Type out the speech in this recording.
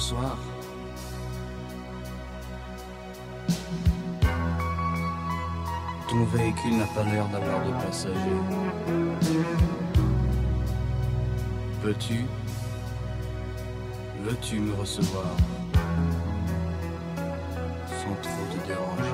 Bonsoir. Ton véhicule n'a pas l'air d'avoir de passagers. Veux-tu me recevoir sans trop te déranger?